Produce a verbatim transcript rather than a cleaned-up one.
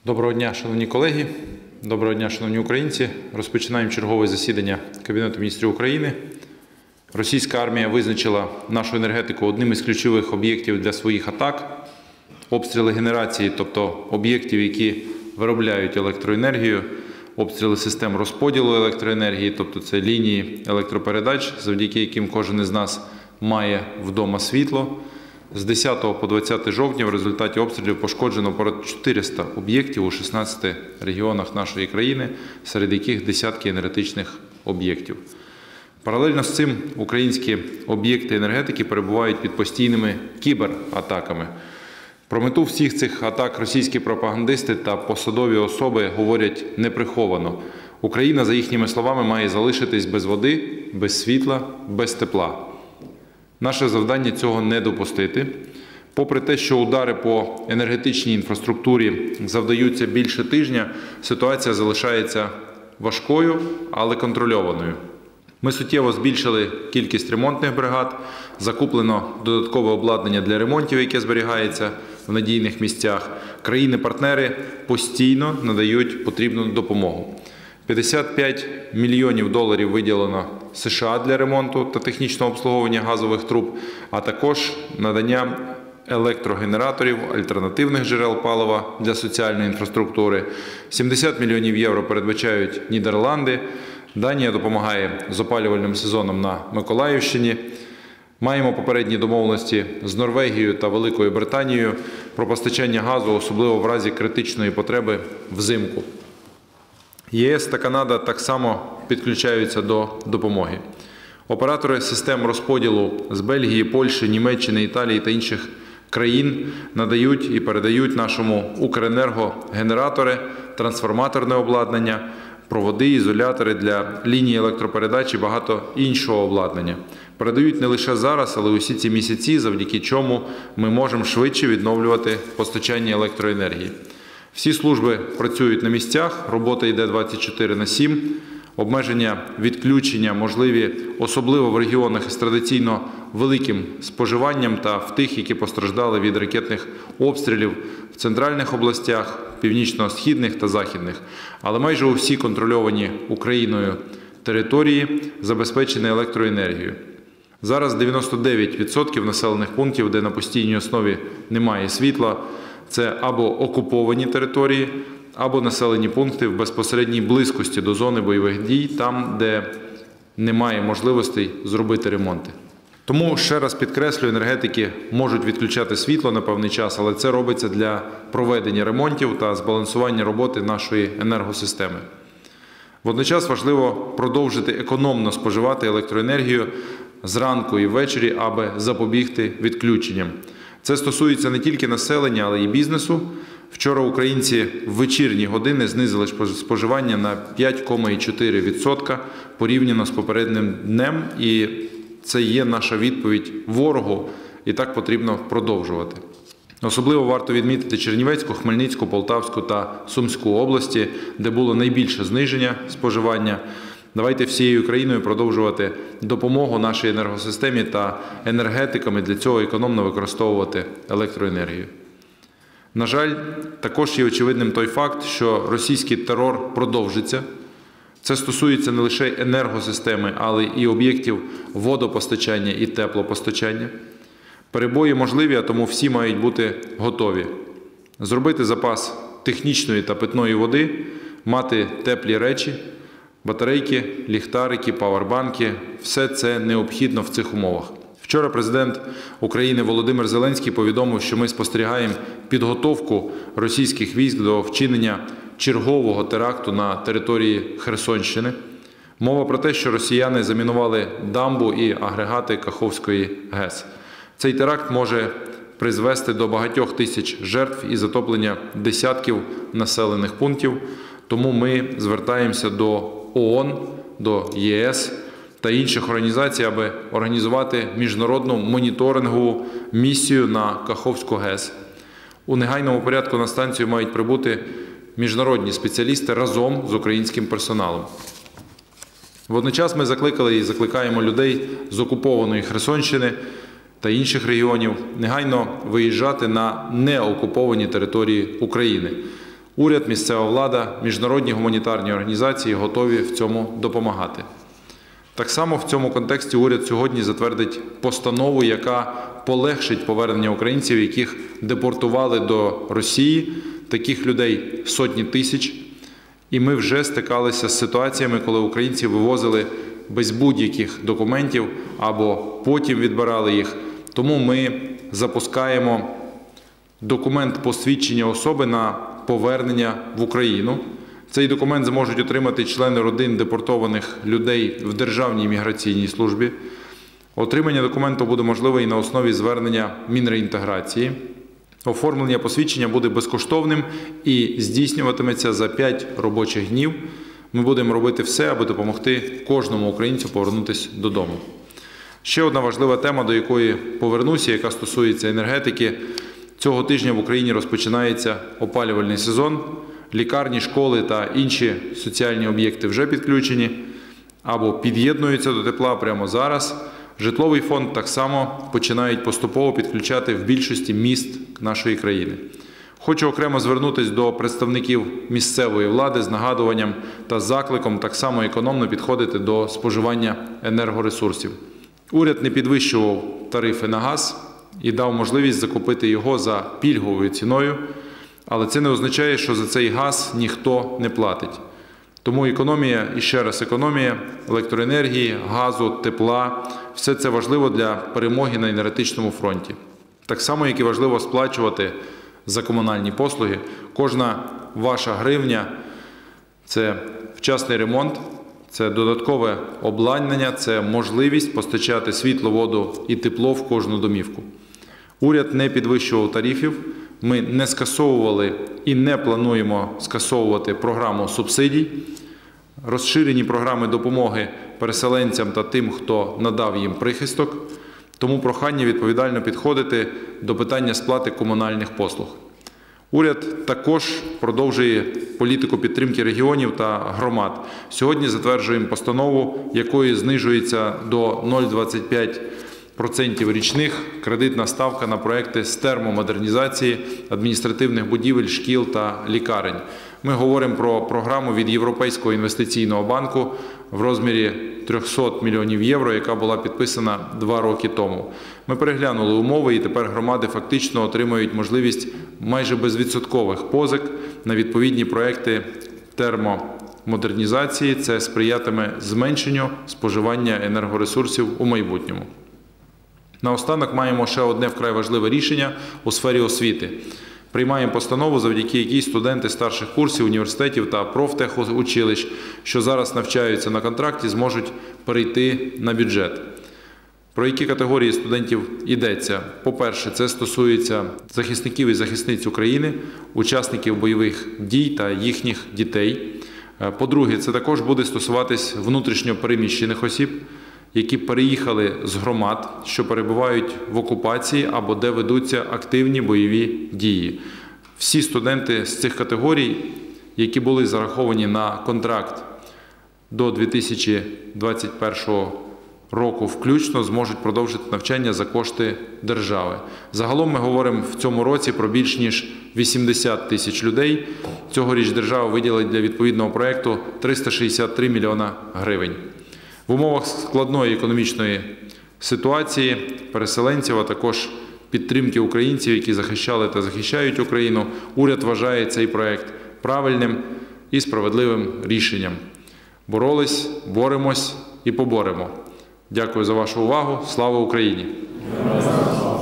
Доброго дня, шановні колеги, доброго дня, шановні українці. Розпочинаємо чергове засідання Кабінету міністрів України. Російська армія визначила нашу енергетику одним із ключових об'єктів для своїх атак. Обстріли генерації, тобто об'єктів, які виробляють електроенергію, обстріли систем розподілу електроенергії, тобто це лінії електропередач, завдяки яким кожен із нас має вдома світло. З десятого по двадцяте жовтня в результаті обстрілів пошкоджено понад чотириста об'єктів у шістнадцяти регіонах нашої країни, серед яких десятки енергетичних об'єктів. Паралельно з цим українські об'єкти енергетики перебувають під постійними кібератаками. Про мету всіх цих атак російські пропагандисти та посадові особи говорять неприховано. Україна, за їхніми словами, має залишитись без води, без світла, без тепла. Наше завдання цього не допустити. Попри те, що удари по енергетичній інфраструктурі завдаються більше тижня, ситуація залишається важкою, але контрольованою. Ми суттєво збільшили кількість ремонтних бригад, закуплено додаткове обладнання для ремонтів, яке зберігається в надійних місцях. Країни-партнери постійно надають потрібну допомогу. п'ятдесят п'ять мільйонів доларів виділено США для ремонту та технічного обслуговування газових труб, а також надання електрогенераторів, альтернативних джерел палива для соціальної інфраструктури. сімдесят мільйонів євро передбачають Нідерланди. Данія допомагає з опалювальним сезоном на Миколаївщині. Маємо попередні домовленості з Норвегією та Великою Британією про постачання газу, особливо в разі критичної потреби взимку. ЄС та Канада так само підключаються до допомоги. Оператори систем розподілу з Бельгії, Польщі, Німеччини, Італії та інших країн надають і передають нашому Укренерго генератори, трансформаторне обладнання, проводи, ізолятори для лінії електропередач і багато іншого обладнання. Передають не лише зараз, але усі ці місяці, завдяки чому ми можемо швидше відновлювати постачання електроенергії. Всі служби працюють на місцях, робота йде двадцять чотири на сім, обмеження відключення можливі, особливо в регіонах із традиційно великим споживанням та в тих, які постраждали від ракетних обстрілів в центральних областях, північно-східних та західних. Але майже усі контрольовані Україною території забезпечені електроенергією. Зараз дев'яносто дев'ять відсотків населених пунктів, де на постійній основі немає світла, це або окуповані території, або населені пункти в безпосередній близькості до зони бойових дій, там, де немає можливостей зробити ремонти. Тому, ще раз підкреслюю, енергетики можуть відключати світло на певний час, але це робиться для проведення ремонтів та збалансування роботи нашої енергосистеми. Водночас важливо продовжити економно споживати електроенергію зранку і ввечері, аби запобігти відключенням. Це стосується не тільки населення, але й бізнесу. Вчора українці в вечірні години знизили споживання на п'ять цілих чотири десятих відсотка порівняно з попереднім днем, і це є наша відповідь ворогу, і так потрібно продовжувати. Особливо варто відмітити Чернівецьку, Хмельницьку, Полтавську та Сумську області, де було найбільше зниження споживання. Давайте всією країною продовжувати допомогу нашій енергосистемі та енергетикам, і для цього економно використовувати електроенергію. На жаль, також є очевидним той факт, що російський терор продовжиться. Це стосується не лише енергосистеми, але і об'єктів водопостачання і теплопостачання. Перебої можливі, а тому всі мають бути готові. Зробити запас технічної та питної води, мати теплі речі, батарейки, ліхтарики, павербанки – все це необхідно в цих умовах. Вчора президент України Володимир Зеленський повідомив, що ми спостерігаємо підготовку російських військ до вчинення чергового теракту на території Херсонщини. Мова про те, що росіяни замінували дамбу і агрегати Каховської ГЕС. Цей теракт може призвести до багатьох тисяч жертв і затоплення десятків населених пунктів. Тому ми звертаємося до ООН, до ЄС та інших організацій, аби організувати міжнародну моніторингову місію на Каховську ГЕС. У негайному порядку на станцію мають прибути міжнародні спеціалісти разом з українським персоналом. Водночас ми закликали і закликаємо людей з окупованої Херсонщини та інших регіонів негайно виїжджати на неокуповані території України. Уряд, місцева влада, міжнародні гуманітарні організації готові в цьому допомагати. Так само в цьому контексті уряд сьогодні затвердить постанову, яка полегшить повернення українців, яких депортували до Росії. Таких людей сотні тисяч. І ми вже стикалися з ситуаціями, коли українців вивозили без будь-яких документів або потім відбирали їх. Тому ми запускаємо документ посвідчення особи на повернення в Україну. Цей документ зможуть отримати члени родин депортованих людей в Державній міграційній службі. Отримання документу буде можливе і на основі звернення Мінреінтеграції. Оформлення посвідчення буде безкоштовним і здійснюватиметься за п'ять робочих днів. Ми будемо робити все, аби допомогти кожному українцю повернутися додому. Ще одна важлива тема, до якої повернуся, яка стосується енергетики. Цього тижня в Україні розпочинається опалювальний сезон. Лікарні, школи та інші соціальні об'єкти вже підключені або під'єднуються до тепла прямо зараз. Житловий фонд так само починають поступово підключати в більшості міст нашої країни. Хочу окремо звернутися до представників місцевої влади з нагадуванням та закликом так само економно підходити до споживання енергоресурсів. Уряд не підвищував тарифи на газ і дав можливість закупити його за пільговою ціною, але це не означає, що за цей газ ніхто не платить. Тому економія, і ще раз економія електроенергії, газу, тепла – все це важливо для перемоги на енергетичному фронті. Так само, як і важливо сплачувати за комунальні послуги. Кожна ваша гривня – це вчасний ремонт, це додаткове обладнання, це можливість постачати світло, воду і тепло в кожну домівку. Уряд не підвищував тарифів, ми не скасовували і не плануємо скасовувати програму субсидій. Розширені програми допомоги переселенцям та тим, хто надав їм прихисток. Тому прохання відповідально підходити до питання сплати комунальних послуг. Уряд також продовжує політику підтримки регіонів та громад. Сьогодні затверджуємо постанову, якою знижується до нуль цілих двадцять п'ять сотих відсотка річних кредитна ставка на проекти з термомодернізації адміністративних будівель, шкіл та лікарень. Ми говоримо про програму від Європейського інвестиційного банку в розмірі триста мільйонів євро, яка була підписана два роки тому. Ми переглянули умови і тепер громади фактично отримують можливість майже безвідсоткових позик на відповідні проекти термомодернізації. Це сприятиме зменшенню споживання енергоресурсів у майбутньому. Наостанок маємо ще одне вкрай важливе рішення у сфері освіти. Приймаємо постанову, завдяки якій студенти старших курсів університетів та профтехучилищ, що зараз навчаються на контракті, зможуть перейти на бюджет. Про які категорії студентів йдеться? По-перше, це стосується захисників і захисниць України, учасників бойових дій та їхніх дітей. По-друге, це також буде стосуватись внутрішньо переміщених осіб, які переїхали з громад, що перебувають в окупації або де ведуться активні бойові дії. Всі студенти з цих категорій, які були зараховані на контракт до дві тисячі двадцять першого року включно, зможуть продовжити навчання за кошти держави. Загалом ми говоримо в цьому році про більш ніж вісімдесят тисяч людей. Цьогоріч держава виділить для відповідного проєкту триста шістдесят три мільйона гривень. В умовах складної економічної ситуації переселенців, а також підтримки українців, які захищали та захищають Україну, уряд вважає цей проєкт правильним і справедливим рішенням. Боролись, боремось і поборемо. Дякую за вашу увагу. Слава Україні!